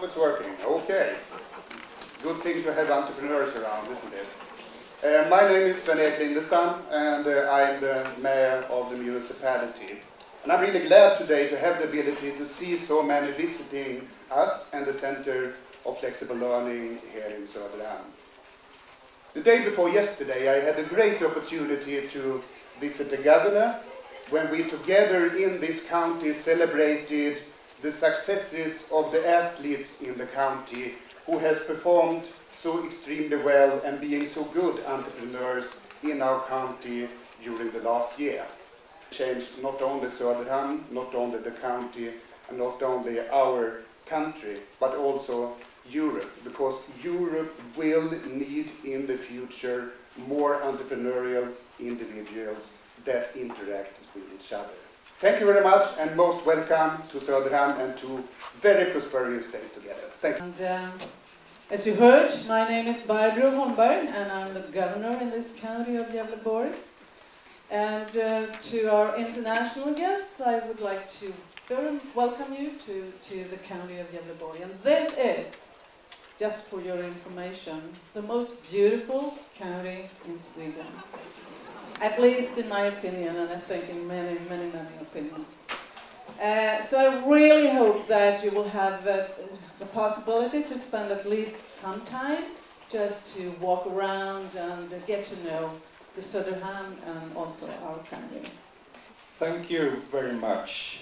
It's working. Okay. Good thing to have entrepreneurs around, isn't it? My name is Sven-Erik Lindestam, and I'm the mayor of the municipality. And I'm really glad today to have the ability to see so many visiting us and the Center of Flexible Learning here in Söderhamn. The day before yesterday, I had a great opportunity to visit the governor when we together in this county celebrated the successes of the athletes in the county who has performed so extremely well and being so good entrepreneurs in our county during the last year. Changed not only Söderhamn, not only the county, and not only our country, but also Europe, because Europe will need in the future more entrepreneurial individuals that interact with each other. Thank you very much, and most welcome to Söderhamn and to very prosperous days together. Thank you. And, as you heard, my name is Barbro Holmberg, and I'm the governor in this county of Gävleborg. And to our international guests, I would like to welcome you to the county of Gävleborg. And this is, just for your information, the most beautiful county in Sweden. At least in my opinion, and I think in many opinions. So I really hope that you will have the possibility to spend at least some time just to walk around and get to know the Söderhamn and also our county. Thank you very much.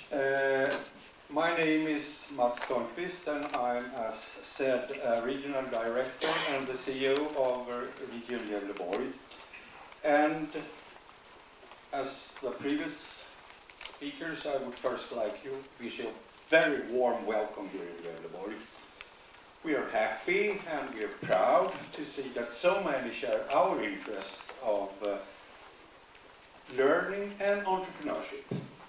My name is Mats Törnqvist, and I'm, as said, Regional Director and the CEO of Region Gävleborg. And as the previous speakers, I would first like to wish you a very warm welcome here in Gävleborg. We are happy and we are proud to see that so many share our interest of learning and entrepreneurship.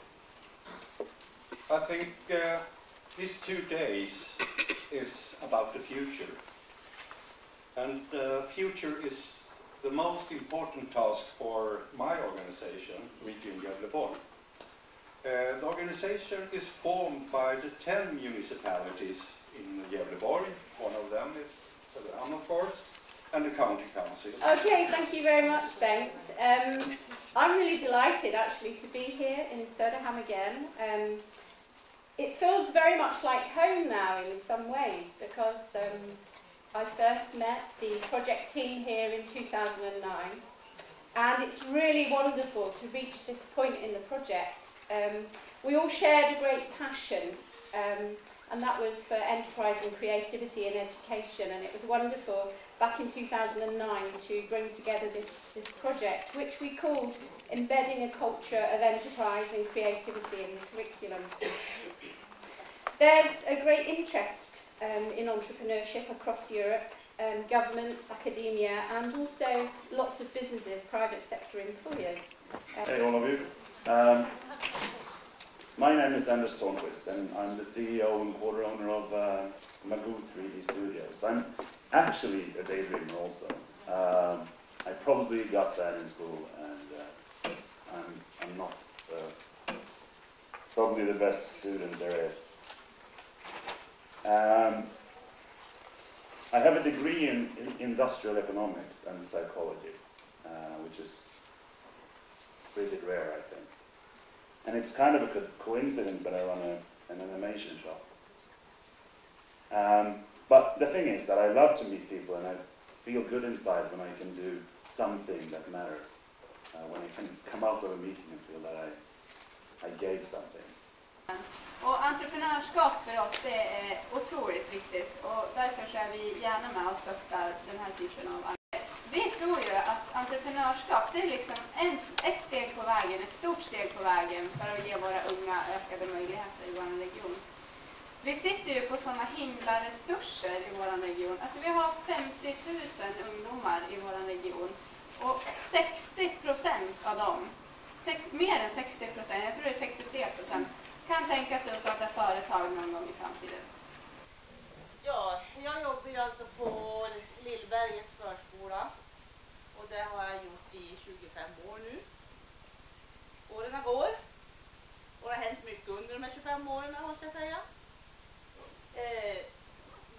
I think these 2 days is about the future. And the future is the most important task for my organization, Region Gävleborg. The organization is formed by the 10 municipalities in Gävleborg. One of them is Söderhamn, of course, and the county council. Okay, thank you very much, Bengt. I'm really delighted actually to be here in Söderhamn again. It feels very much like home now in some ways because I first met the project team here in 2009, and it's really wonderful to reach this point in the project. We all shared a great passion, and that was for enterprise and creativity in education, and it was wonderful back in 2009 to bring together this project, which we called Embedding a Culture of Enterprise and Creativity in the Curriculum. There's a great interest in entrepreneurship across Europe, governments, academia, and also lots of businesses, private sector employers. Hey all of you. My name is Anders Törnqvist, and I'm the CEO and co-owner of Magoo 3D Studios. I'm actually a daydreamer also. I probably got that in school, and I'm not probably the best student there is. I have a degree in industrial economics and psychology, which is pretty rare, I think. And it's kind of a coincidence that I run an animation shop. But the thing is that I love to meet people, and I feel good inside when I can do something that matters. When I can come out of a meeting and feel that I gave something. Och entreprenörskap för oss, det är otroligt viktigt, och därför så är vi gärna med och stöttar den här typen av arbete. Vi tror ju att entreprenörskap, det är liksom ett steg på vägen, ett stort steg på vägen för att ge våra unga ökade möjligheter i vår region. Vi sitter ju på sådana himla resurser i vår region. Alltså vi har 50 000 ungdomar i vår region, och 60% av dem, mer än 60%, jag tror det är 63%, kan tänka sig att starta företag någon gång i framtiden. Ja, jag jobbar ju alltså på Lillbergets förskola, och det har jag gjort i 25 år nu. Åren går, och det har hänt mycket under de här 25 åren, måste jag säga.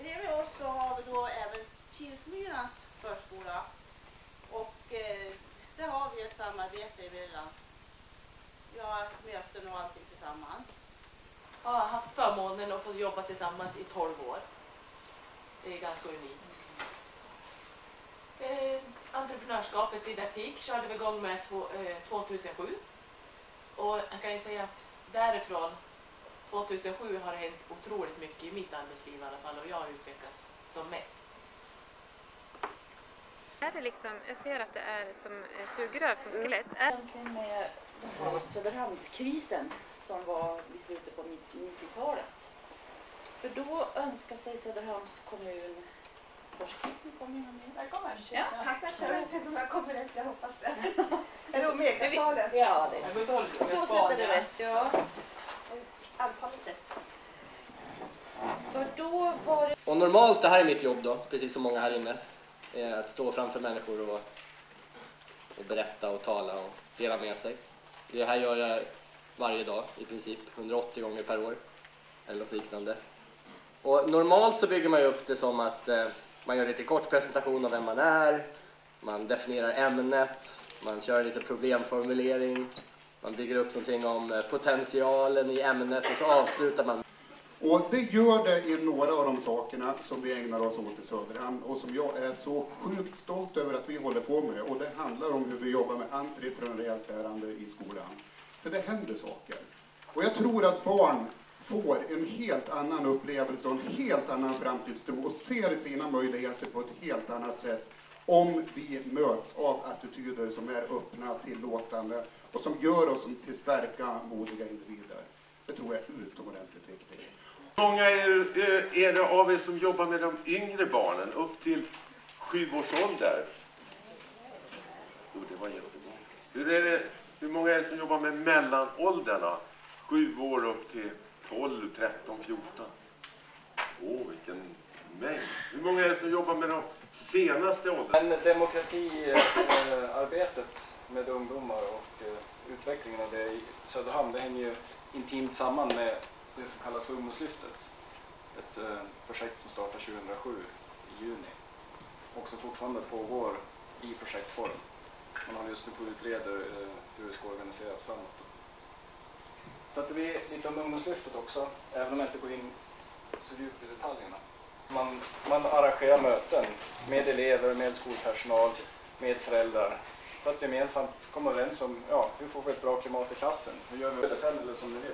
Kilsmyrans förskola. Och där har vi ett samarbete emellan. Vi har möten och allting tillsammans. Jag har haft förmånen att få jobba tillsammans i 12 år. Det är ganska unikt. Entreprenörskapets didaktik körde vi igång med 2007. Och jag kan ju säga att därifrån 2007 har det hänt otroligt mycket i mitt arbetsliv i alla fall, och jag har utvecklats som mest. Är det liksom, jag ser att det är som sugrör som skelett. Egentligen med den här Söderhamnskrisen som var i slutet på 90-talet. För då önskar sig Söderhamns kommun forskning. Välkommen! Ja. Tack, jag vet inte om jag kommer rätt, jag hoppas det. Är det Omegasalen? Ja, det så sätter det rätt, ja. Antalet det. För då var det... Och normalt, det här är mitt jobb då, precis som många här inne. Att stå framför människor och berätta och tala och dela med sig. Det här gör jag varje dag i princip, 180 gånger per år eller något liknande. Och normalt så bygger man ju upp det som att man gör lite kort presentation av vem man är, man definierar ämnet, man kör lite problemformulering, man bygger upp någonting om potentialen i ämnet och så avslutar man. Och det gör det i några av de sakerna som vi ägnar oss åt i Söderhamn och som jag är så sjukt stolt över att vi håller på med. Och det handlar om hur vi jobbar med entreprenöriellt lärande i skolan. För det händer saker. Och jag tror att barn får en helt annan upplevelse och en helt annan framtidstro och ser sina möjligheter på ett helt annat sätt om vi möts av attityder som är öppna, tillåtande och som gör oss till starka, modiga individer. Det tror jag är utomordentligt viktigt. Hur många är det av er som jobbar med de yngre barnen upp till 7 års ålder? Jo, det var jättemånga. Hur många är det som jobbar med mellanåldrarna? 7 år upp till 12, 13, 14. Vilken mängd. Hur många är det som jobbar med de senaste åldrarna? Men demokratiarbetet med ungdomar och utvecklingen av det i Söderhamn, det hänger ju intimt samman med det som kallas för Ungdomslyftet. Ett projekt som startade 2007 i juni och som fortfarande pågår i projektform. Man håller just nu på att utreda hur det ska organiseras framåt. Så att det blir lite om Ungdomslyftet också, även om jag inte går in så djupt i detaljerna. Man arrangerar möten med elever, med skolpersonal, med föräldrar för att gemensamt komma överens om hur får vi ett bra klimat i klassen. Hur gör vi det sen eller som ni vill?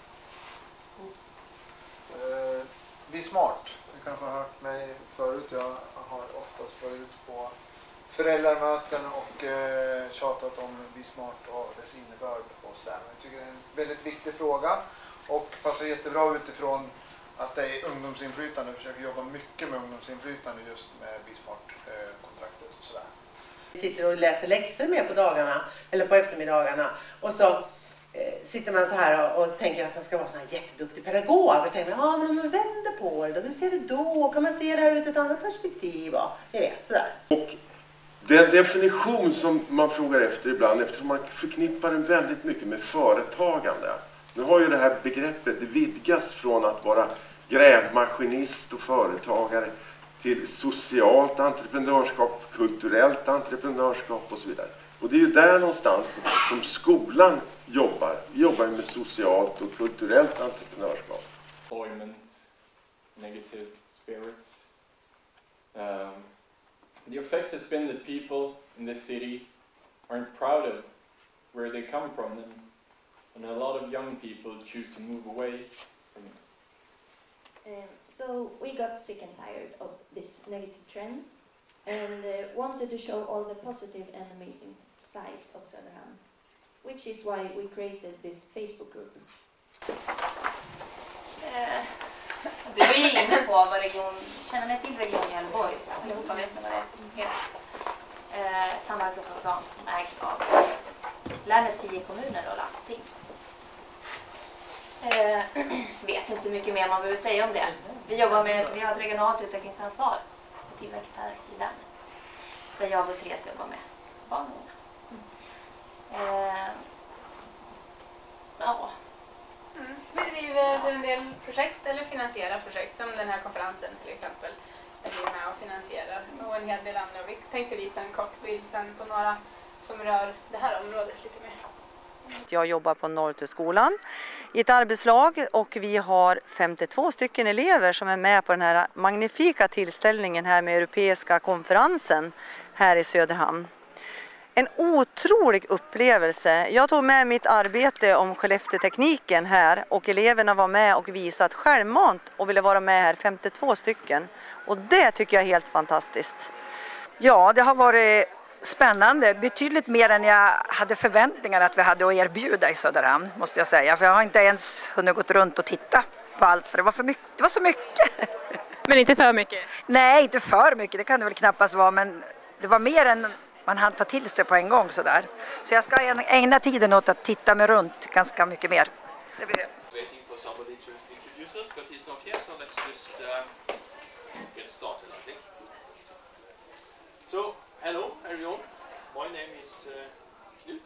Be smart. Du kanske har hört mig förut. Jag har oftast varit ute på föräldramöten och tjatat om Be smart och dess innebörd och sådär. Jag tycker det är en väldigt viktig fråga och passar jättebra utifrån att det är ungdomsinflytande. Jag försöker jobba mycket med ungdomsinflytande just med Be smart-kontraktet och sådär. Vi sitter och läser läxor med på dagarna eller på eftermiddagarna och så sitter man så här och tänker att man ska vara så här jätteduktig pedagog. Och så tänker man, men man vänder på det. Hur ser det då? Kan man se det här ur ett annat perspektiv? Ja, jag vet, sådär. Och den definition som man frågar efter ibland, eftersom man förknippar den väldigt mycket med företagande. Nu har ju det här begreppet vidgas från att vara grävmaskinist och företagare till socialt entreprenörskap, kulturellt entreprenörskap och så vidare. Och det är ju där någonstans som skolan jobbar. Vi jobbar med socialt och kulturellt entreprenörskap. Employment, negative spirits. The effect has been that people in this city aren't proud of where they come from, and a lot of young people choose to move away from it. So we got sick and tired of this negative trend and wanted to show all the positive and amazing sides of Söderhamn, which is why we created this Facebook group. Du är inne på vad känner ni till Region Gävleborg? Allihopa vet ni vad det heter. Ett samarbetsorgan som ägs av länets 10 kommuner och landsting. Vet inte mycket mer man behöver säga om det. Vi har ett regionalt utvecklingsansvar för tillväxt här i länet. Där jag och Therese jobbar med barn och unga. Vi driver en del projekt eller finansierar projekt som den här konferensen till exempel. är vi med och finansierar och en hel del andra. Vi tänkte visa en kort bild sen på några som rör det här området lite mer. Jag jobbar på Norrtullskolan i ett arbetslag och vi har 52 stycken elever som är med på den här magnifika tillställningen här med Europeiska konferensen här i Söderhamn. En otrolig upplevelse. Jag tog med mitt arbete om Skellefteå-tekniken här och eleverna var med och visat självmant och ville vara med här 52 stycken. Och det tycker jag är helt fantastiskt. Ja, det har varit spännande. Betydligt mer än jag hade förväntningar att vi hade att erbjuda i Söderhamn, måste jag säga. För jag har inte ens hunnit gått runt och titta på allt, för det var för mycket. Det var så mycket. Men inte för mycket? Nej, inte för mycket. Det kan det väl knappast vara, men det var mer än man hann ta till sig på en gång sådär. Så jag ska ägna tiden åt att titta mig runt ganska mycket mer. Det behövs. So, hello everyone. My name is Knut.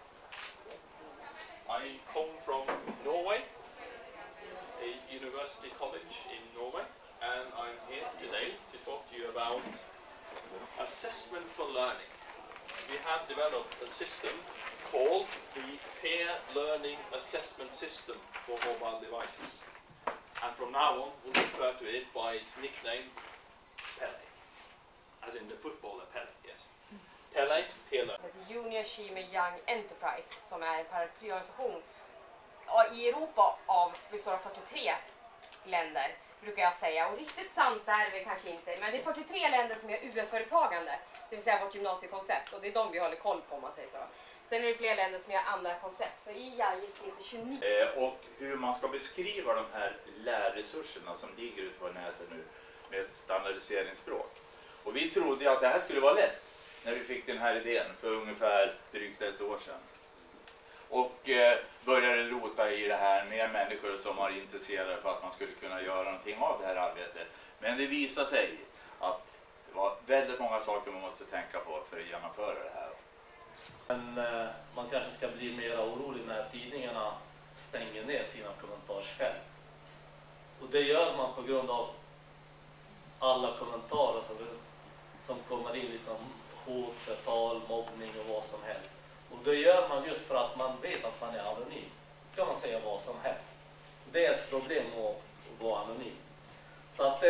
I come from Norway, a university college in Norway, and I'm here today to talk to you about assessment for learning. We have developed a system called the Peer Learning Assessment System for mobile devices. And from now on, we'll refer to it by its nickname, Pele. As in the footballer Pele, yes. Pele, Pele. Junior Achievement Young Enterprise, som är en paraplyorganisation i Europa består av 43 länder, brukar jag säga. Och riktigt sant är det kanske inte, men det är 43 länder som är UF-företagande, det vill säga vårt gymnasiekoncept, och det är de vi håller koll på, om man säger så. Sen är det fler länder som gör andra koncept, för i JAIS finns det 29. Och hur man ska beskriva de här lärresurserna som ligger ute på nätet nu med ett standardiseringsspråk. Och vi trodde ju att det här skulle vara lätt när vi fick den här idén för ungefär drygt ett år sedan. Och började rota i det här med människor som var intresserade för att man skulle kunna göra någonting av det här arbetet. Men det visade sig att det var väldigt många saker man måste tänka på för att genomföra det här. Men man kanske ska bli mer orolig när tidningarna stänger ner sina kommentarsfält. Och det gör man på grund av alla kommentarer som kommer in, liksom hot, förtal, mobbning och vad som helst. Och det gör man just för att man vet att man är anonym. Då kan man säga vad som helst. Det är ett problem att vara anonym. Så att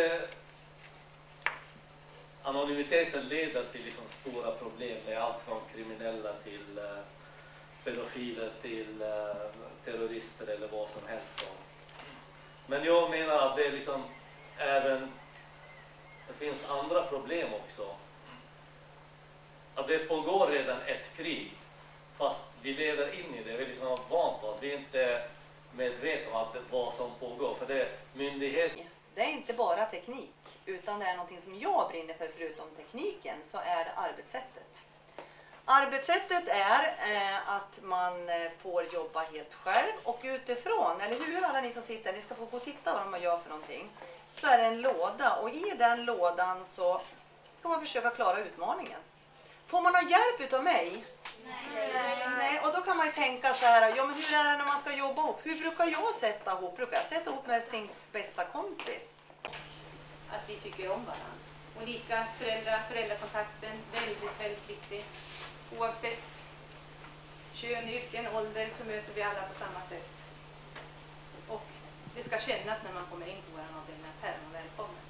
anonymiteten leder till liksom stora problem med allt från kriminella till pedofiler till terrorister eller vad som helst. Men jag menar att det är liksom även, det finns andra problem också. Att det pågår redan ett krig, fast vi lever in i det, vi liksom har vant oss, vi är inte medvetna om vad som pågår, för det är myndigheter. Det är inte bara teknik, utan det är någonting som jag brinner för. Förutom tekniken så är det arbetssättet. Arbetssättet är att man får jobba helt själv och utifrån, eller hur alla ni som sitter, ni ska få gå och titta vad de gör för någonting. Så är det en låda och i den lådan så ska man försöka klara utmaningen. Får man någon hjälp utav mig? Nej. Och då kan man ju tänka så här, ja men hur är det när man ska jobba ihop? Hur brukar jag sätta ihop? Brukar jag sätta ihop med sin bästa kompis? Att vi tycker om varandra. Och lika föräldrakontakten, väldigt, väldigt viktig. Oavsett kön, yrken, ålder så möter vi alla på samma sätt. Och det ska kännas när man kommer in på vår avdelning att här är man välkommen.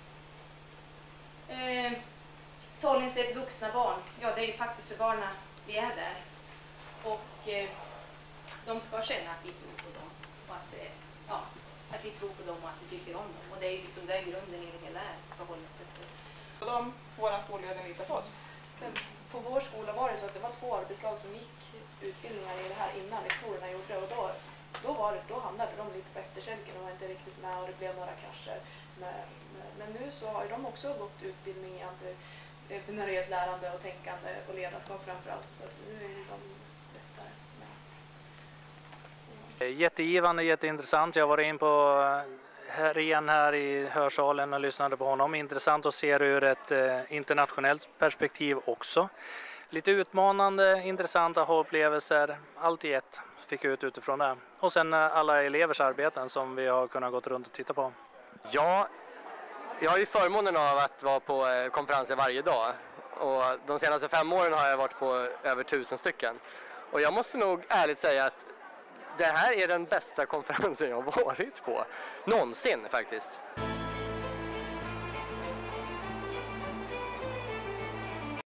Förhållningssätt vuxna barn, ja det är ju faktiskt för barnen vi är där. Och de ska känna att vi tror på dem. Och att vi tror på dem och att vi tycker om dem. Och det är ju liksom det är grunden i det hela förhållningssättet. Och våra skolledare litar på oss. Sen, på vår skola var det så att det var 2 arbetslag som gick utbildningar i det här innan lektorerna gjorde det. Och då hamnade de lite på efterkälken och var inte riktigt med och det blev några krascher. Men nu så har de också gått utbildning i entreprenöriellt lärande och tänkande och ledarskap framförallt. Så att nu är de lättare med. Jättegivande, jätteintressant. Jag var in på här i hörsalen och lyssnade på honom. Intressant att se det ur ett internationellt perspektiv också. Lite utmanande, intressanta upplevelser. Allt i ett fick ut utifrån det. Och sen alla elevers arbeten som vi har kunnat gå runt och titta på. Ja, Jag har ju förmånen av att vara på konferenser varje dag. Och de senaste 5 åren har jag varit på över 1000 stycken. Och jag måste nog ärligt säga att det här är den bästa konferensen jag har varit på. Någonsin faktiskt.